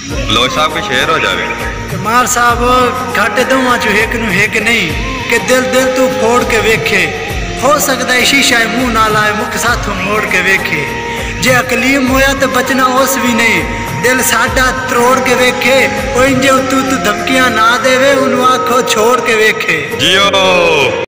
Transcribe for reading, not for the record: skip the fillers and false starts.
लोई साहब के शेर हो जावे। कमाल साहब घट दोवां चो एक नू एक नहीं कि दिल दिल तू फोड़ के वेखे। हो सकता है शीशा मुंह ना लाए मुख साथों मोड़ के वेखे। जे अकलीम होया तो बचना उस भी नहीं। दिल साडा त्रोड़ के वेखे। ओ इंजे तू धमकियां ना देवे उन्हों आखो छोड़ के वेखे। जियो।